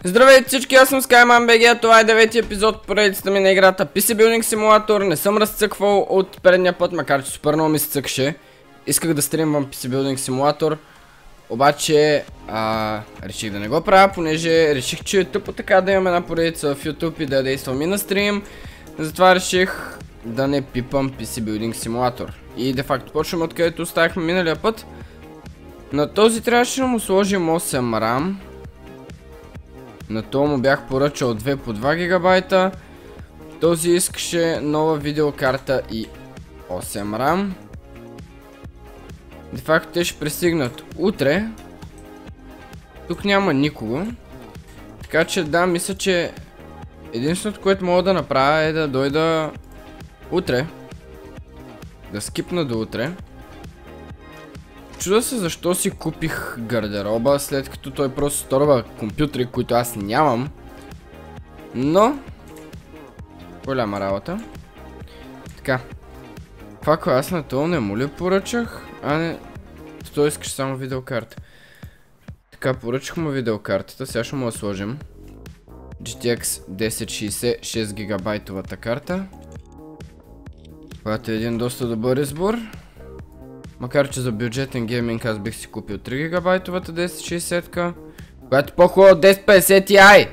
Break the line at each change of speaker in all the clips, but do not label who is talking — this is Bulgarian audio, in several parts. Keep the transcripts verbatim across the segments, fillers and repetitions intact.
Здравейте всички, аз съм SkymanBG, това е девети епизод от поредицата ми на играта пи си Building Simulator. Не съм разцъквал от предния път, макар че супер много ми се цъкше. Исках да стримвам пи си Building Simulator, обаче а, реших да не го правя, понеже реших, че е тъпо така да имам една поредица в YouTube и да действам и на стрим. Затова реших да не пипам пи си Building Simulator. И де факто почвам откъдето оставихме миналия път. На този трябваше да му сложим осем RAM. На това му бях поръчал две по два гигабайта. Този искаше нова видеокарта и осем RAM. Де факто те ще пристигнат утре. Тук няма никого. Така че да, мисля, че единственото, което мога да направя е да дойда утре. Да скипна до утре. Чуда се защо си купих гардероба, след като той просто сторва компютри, които аз нямам. Но голяма работа. Така. Пако, аз на това не му ли поръчах? А не, той искаш само видеокарта. Така, поръчах му видеокартата, сега ще му я сложим. джи ти екс десет шейсет шест гигабайтовата карта, която е един доста добър избор. Макар че за бюджетен гейминг аз бих си купил три гигабайтовата десет шейсет-ка, която е по-хубава от десет петдесет Ti.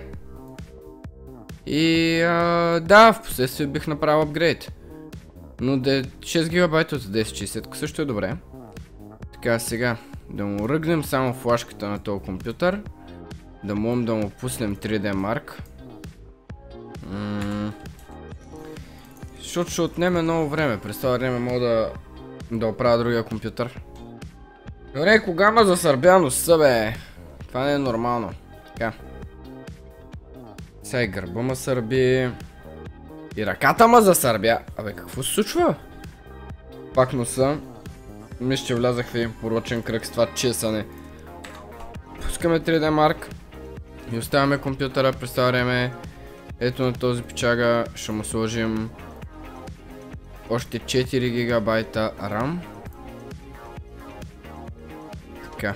И а, да, в последствие бих направил апгрейд. Но шест гигабайтовата десет шейсет-ка също е добре. Така, сега да му ръгнем само флашката на този компютър. Да можем да му пуснем три Д Mark. М Защото ще отнеме много време. През това време мога да Да оправя другия компютър. Добре, кога ма засърбя носа, бе? Това не е нормално. Така. Сега и гърба ма сърби. И ръката ма засърбя. Абе, какво се случва? Пак носа. Мисля, че влязах в един порочен кръг с това чесане. Пускаме три Д Mark. И оставяме компютъра. През това време ето на този пичага ще му сложим още четири гигабайта RAM. Така.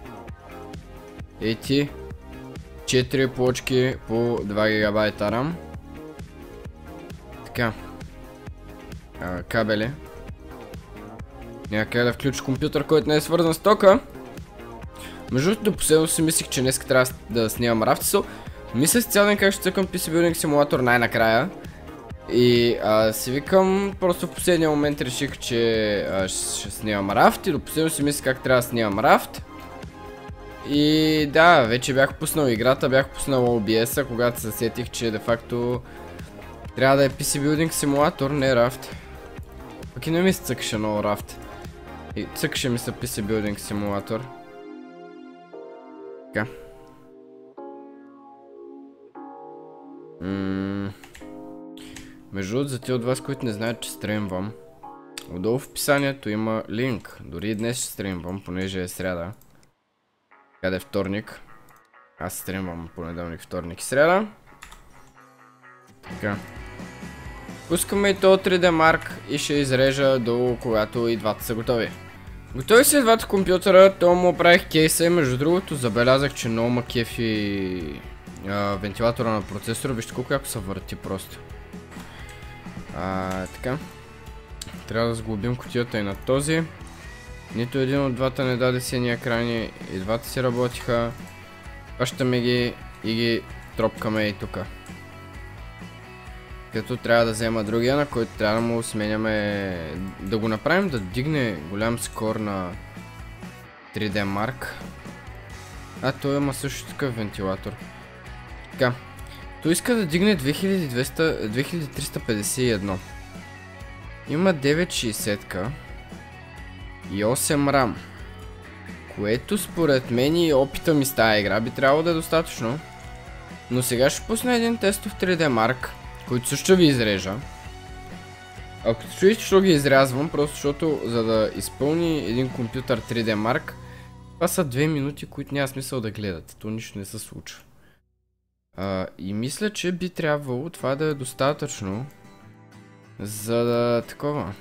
Ети четири плочки по два гигабайта RAM. Така. А, кабели. Някъде да включи компютър, който не е свързан с тока. Между другото, последно си мислих, че днес трябва да снимам рафтисъл. Мисля си цял ден как ще цъкам пи си Building Simulator най-накрая. И а, си викам, просто в последния момент реших, че а, ще, ще снимам рафт и до последно си мисля как трябва да снимам рафт. И да, вече бях пуснал играта, бях пуснал о би ес-а, когато се сетих, че де факто трябва да е пи си Building Simulator, не рафт. Пък и не ми се цъкаше много рафт. И цъкаше ми се пи си Building Simulator. Така. Ммм... Между другото, за тези от вас, които не знаят, че стримвам, отдолу в описанието има линк. Дори и днес ще стримвам, понеже е сряда. Къде е вторник. Аз стримвам понеделник, вторник и сряда. Така. Пускаме и този три Д Mark и ще изрежа до когато и двата са готови. Готови са и двата компютъра, то му оправих кейса и между другото забелязах, че много ма кефи а, вентилатора на процесора. Вижте колко яко се върти просто. А, така. Трябва да сглобим кутията и на този. Нито един от двата не даде сини екрани. И двата си работиха. Пащаме ги и ги тропкаме и тука. Като трябва да взема другия, на който трябва да му сменяме. Да го направим да дигне голям скор на три Д Mark. А, той има също такъв вентилатор. Така. Той иска да дигне две хиляди триста петдесет и едно. Има девет шейсет-ка и осем RAM. Което според мен и опита ми с тази игра би трябвало да е достатъчно. Но сега ще пусна един тестов три Д Mark, който също ви изрежа. Ако чуете, що ги изрязвам, просто защото за да изпълни един компютър три Д Mark, това са две минути, които няма смисъл да гледате. То нищо не се случва. Uh, и мисля, че би трябвало това да е достатъчно за да такова.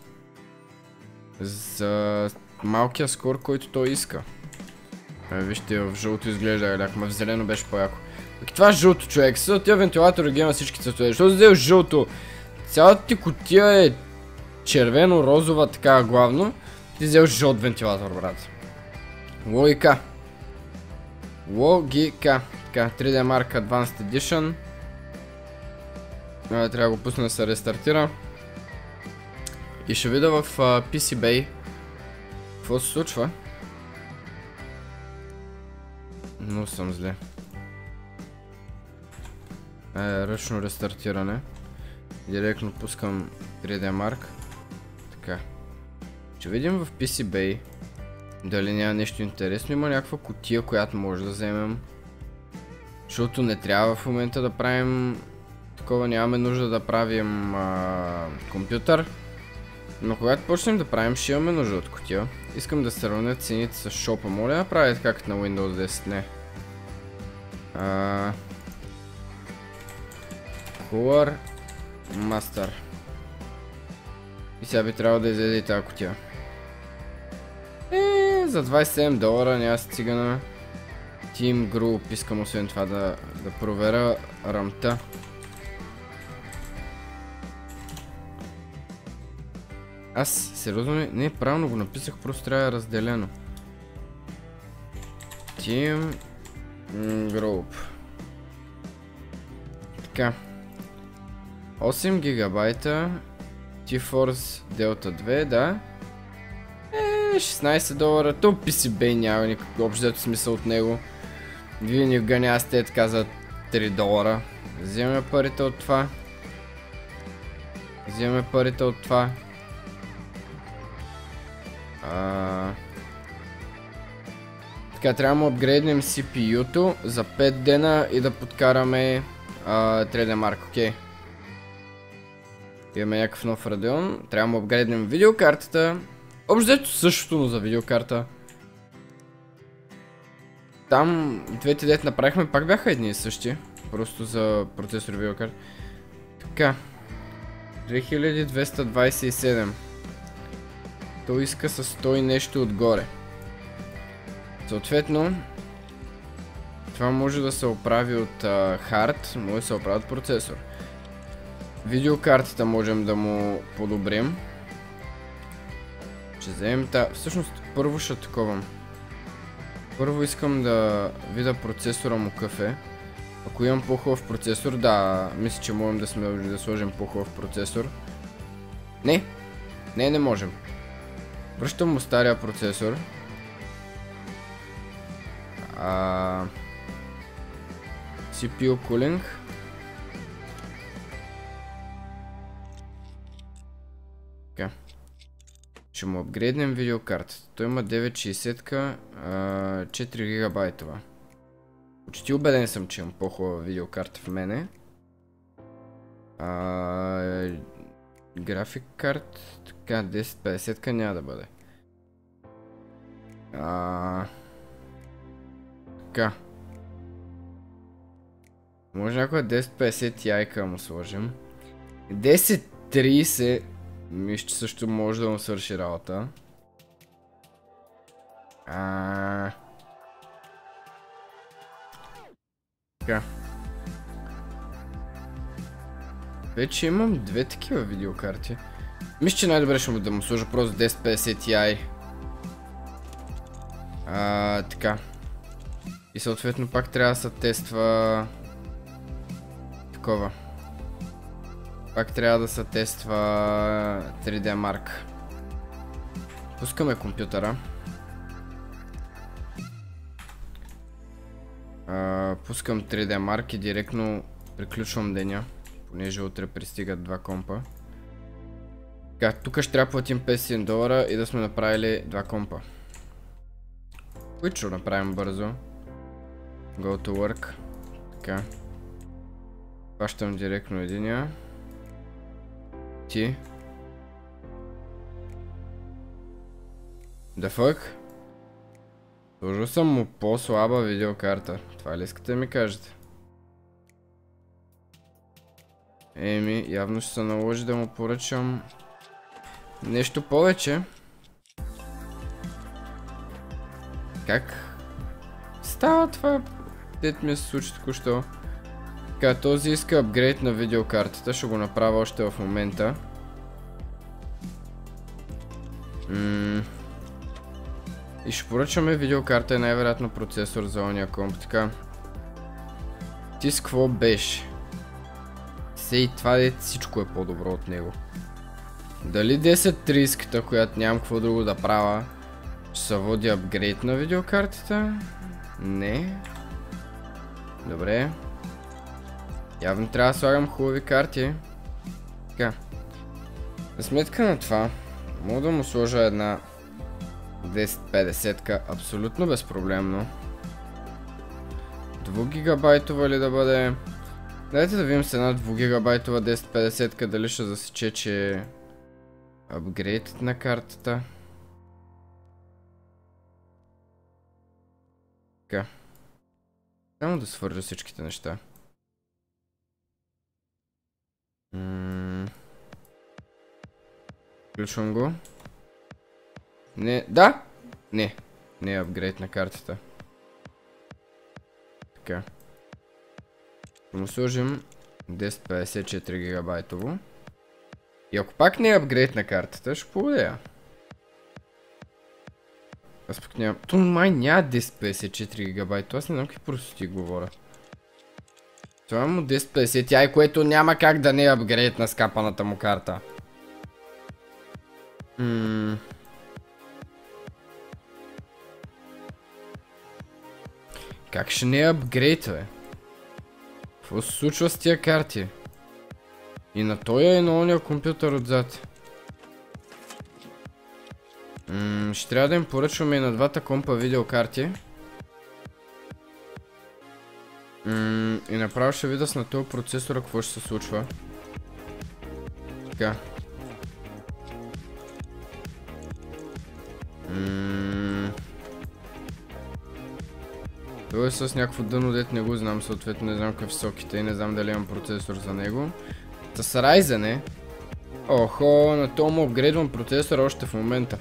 За малкия скор, който той иска. А, вижте, в жълто изглежда ляк, ма в зелено беше по-яко. Това жълто, човек. С тия вентилатори ги има всички цветове. Защо си взел жълто? Цялата ти кутия е червено-розова, така главно. Ти взел жълт вентилатор, брат. Логика. Логика. Така, три Д Mark Advanced Edition. А, трябва да го пусна да се рестартира. И ще видя в uh, пи си Bay какво се случва. Но съм зле. Е, ръчно рестартиране. Директно пускам три Д Mark. Така. Ще видим в пи си Bay дали няма нещо интересно. Има някаква кутия, която може да вземем. Защото не трябва в момента да правим такова, нямаме нужда да правим а, компютър. Но когато почнем да правим, ще имаме нужда от кутия. Искам да сравня цените с шопа. Моля да правя така като на Windows десет. Не. А... Color Master. И сега би трябвало да излезе и тази кутия. Е, за двайсет и седем долара няма си цигана. Team Group, искам освен това да, да проверя рамта. Аз сериозно не, не правилно го написах, просто трябва да е разделено. Team Group. Така. осем гигабайта. GeForce Delta две, да. Е, шестнайсет долара. То пи си Bay няма никакъв общо смисъл от него. Вие ни вганясте така за три долара. Вземаме парите от това. Вземаме парите от това. А... Така, трябва да му апгрейднем си пи ю-то за пет дена и да подкараме а, три Д Mark, окей. Имаме някакъв нов Radeon. Трябва да му апгрейднем видеокартата. Общо същото, но за видеокарта. Там двете дет направихме пак бяха едни и същи. Просто за процесор и видеокарта. Така. две хиляди двеста двайсет и седем. Той иска със сто и нещо отгоре. Съответно, това може да се оправи от хард, може да се оправи от процесор. Видеокартата можем да му подобрим. Ще вземем та... Всъщност, първо ще таковам. Първо искам да видя процесора му какъв е. Ако имам по-хубав процесор, да, мисля, че можем да, сме, да сложим по-хубав процесор. Не, не, не можем. Връщам му стария процесор. А... си пи ю cooling. Така. Ще му апгрейднем видеокартата. Той има девет шейсет, четири гигабайтова. Почти убеден съм, че имам по-хубава видеокарта в мене. А... График карт. Така, десет петдесет няма да бъде. А... Така. Може някоя десет петдесет Ti му сложим. десет трийсет мисля, че също може да му свърши работа. А... Така. Вече имам две такива видеокарти. Мисля, че най-добре ще му да му сложа просто десет петдесет Ti. А, така. И съответно пак трябва да се тества... Такова. Пак трябва да се тества три Д Mark. Пускаме компютъра. А, пускам три Д Mark и директно приключвам деня. Понеже утре пристигат два компа. Така, тук ще трябва да платим петдесет долара и да сме направили два компа. Които ще направим бързо. Go to work. Така. Пащам директно единия. Ти. The fuck? Сложил съм му по-слаба видеокарта. Това ли искате да ми кажете? Еми, явно ще се наложи да му поръчам нещо повече. Как става това? дет ми се случи току-що. Така, този иска апгрейд на видеокартата, ще го направя още в момента. М И ще поръчаме видеокарта и най-вероятно процесор за ония комп, така. Ти с какво беше? Сей, това де всичко е по-добро от него. Дали десет тридесет, която нямам какво друго да правя, ще се води апгрейд на видеокартата? Не. Добре. Явно трябва да слагам хубави карти. Така. За сметка на това, мога да му сложа една десет петдесет-ка абсолютно безпроблемно. два гигабайтова ли да бъде? Дайте да видим с една два гигабайтова десет петдесет-ка дали ще засече, че е апгрейд на картата. Така. Само да свържа всичките неща. М Включвам го. Не, да? Не. Не е апгрейд на картата. Така. Ще му сложим десет петдесет и четири гигабайтово. И ако пак не е апгрейд на картата, ще поводя. Аз пък нямам... То май няма десет петдесет и четири гигабайта, аз не знам какви просто ти говоря. Това му десет петдесет Ti, което няма как да не е апгрейд на скапаната му карта. Ммм... Как ще не е апгрейд, бе? Какво се случва с тия карти? И на тоя и на ония компютър отзад. Ммм, ще трябва да им поръчваме и на двата компа видеокарти. Ммм, и направо ще видя с на този процесора какво ще се случва. Така. Ммм... Това е с някакво дъно, дет не го знам, съответно не знам какви соките и не знам дали имам процесор за него. С Ryzen е. Охо, на това му апгрейдвам процесора още в момента.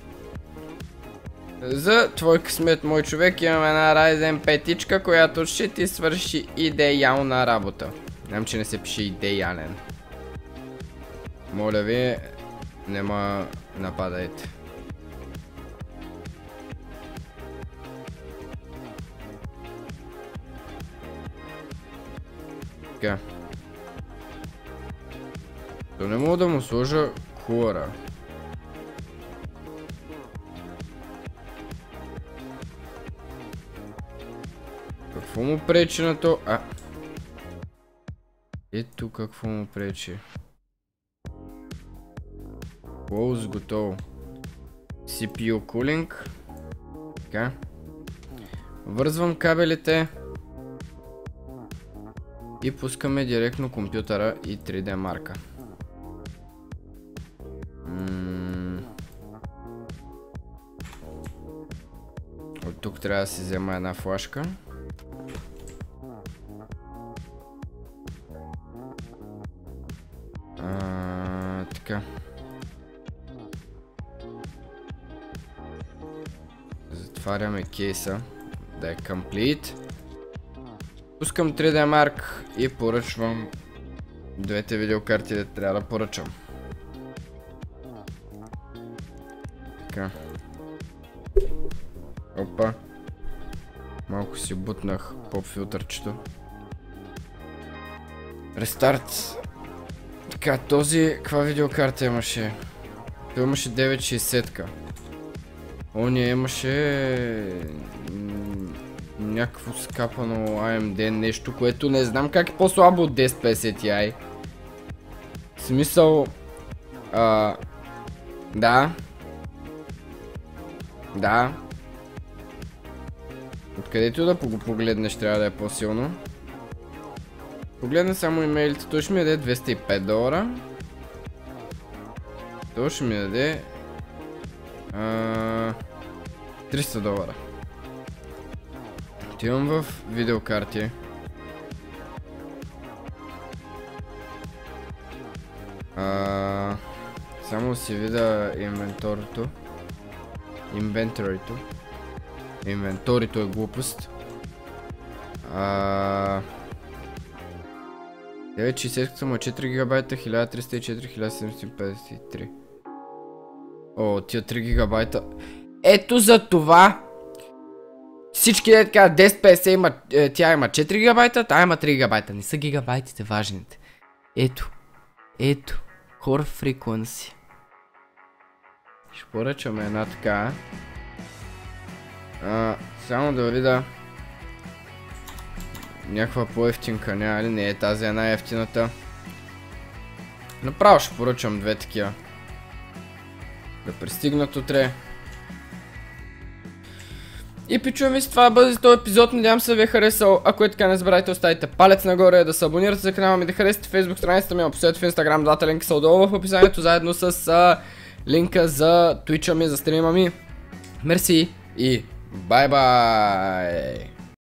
За твой късмет, мой човек, имам една Ryzen пет, която ще ти свърши идеална работа. Знам, че не се пише идеален. Моля ви, не ма нападайте. Така. То не мога да му сложа кулъра. Какво му пречи на то? А! Ето какво му пречи. Close, готово. си пи ю cooling. Така. Вързвам кабелите. И пускаме директно компютъра и три де марка. М От тук трябва да си взема една флашка. А, така. Затваряме кейса да е complete. Пускам три де Mark и поръчвам двете видеокарти, да трябва да поръчам. Така. Опа. Малко си бутнах поп филтърчето. Рестарт. Така, този каква видеокарта имаше? Той имаше девет шейсет. Ония имаше някакво скапано ей ем ди нещо, което не знам как е по-слабо от десет петдесет Ti. В смисъл... А, да. Да. Откъдето да го погледнеш трябва да е по-силно. Погледна само имейлите, той ще ми даде двеста и пет долара. Той ще ми даде а, триста долара. Отивам в видеокарти. А, само си видя инвенторито. Инвенторито. Инвенторито е глупост. А... деветстотин и шестдесет му е четири гигабайта, хиляда триста и четири, хиляда седемстотин петдесет и три. О, тия три гигабайта. Ето за това. Всички е така, десет петдесет има, е, тя има четири гигабайта, тя има три гигабайта. Не са гигабайтите важните. Ето. Ето. Core Frequency. Ще поръчаме една така. А, само да видя. Някаква по-ефтинка, няма ли? Не е тази е най-ефтината. Направо ще поръчам две такива. Да пристигнат утре. И пичуваме с това бъде за този епизод, надявам се ви е харесал. Ако е така, не забравяйте оставите палец нагоре, да се абонирате за канала ми, да харесате Facebook страницата ми, а последвате в Instagram, дата линка са отдолу в описанието, заедно с а, линка за Twitch ми, за стрима ми. Мерси и бай-бай!